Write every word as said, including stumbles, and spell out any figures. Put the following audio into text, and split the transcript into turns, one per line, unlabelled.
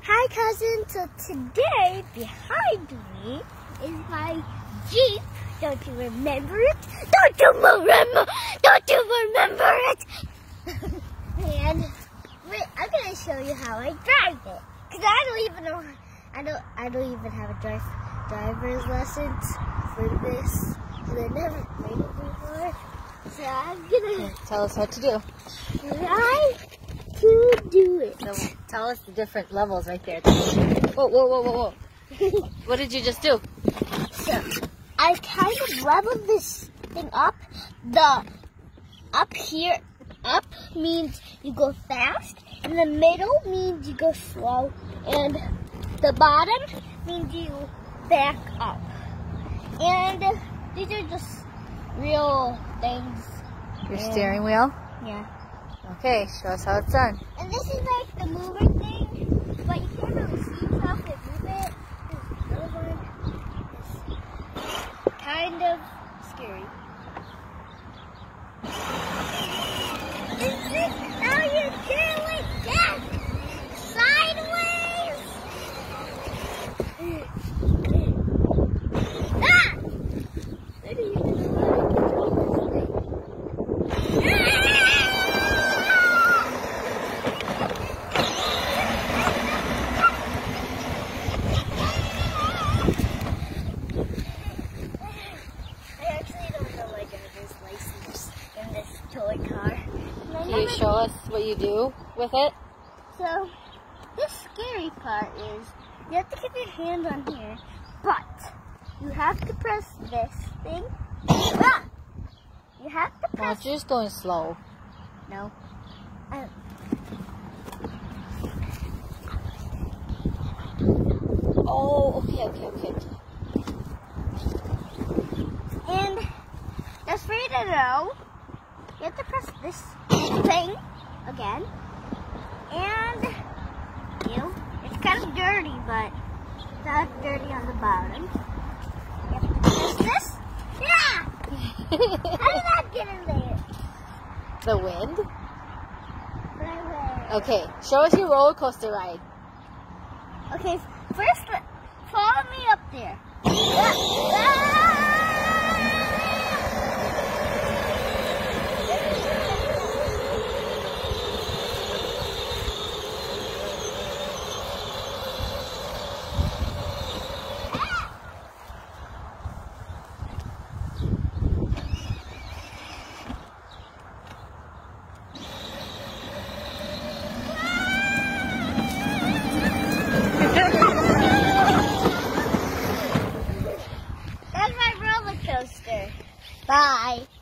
Hi cousin, so today behind me is my Jeep. Don't you remember it? Don't you remember? Don't you remember it? And wait, I'm gonna show you how I drive it. Cause I don't even know. I don't. I don't even have a drive driver's lessons for this. Cause I never made it before. So I'm gonna
tell us what to do.
Try to do it.
So tell us the different levels right there. Whoa, whoa, whoa, whoa, whoa! What did you just do?
So I kind of leveled this thing up. The up here, up means you go fast, and the middle means you go slow, and the bottom means you back up. And these are just real things.
Your
and,
steering wheel?
Yeah.
Okay, show us how it's done.
And this is like the mover thing, but you can't really see how to move it. This other one is kind of scary. Is this how you do it? Yes! Sideways! Ah! I didn't even know how to do this thing. In this toy car.
Can you show us what you do with it?
So, the scary part is you have to keep your hand on here, but you have to press this thing. Ah! You have to
No,
press.
you're just going slow.
No. Uh,
Oh, okay, okay, okay.
and just for you to know, you have to press this thing again, and you know, it's kind of dirty, but it's not dirty on the bottom. You have to press this. Yeah! How did that get in there?
The wind?
Right there.
Okay, show us your roller coaster ride.
Okay, first follow me up there. Ah! That's my roller coaster. Bye.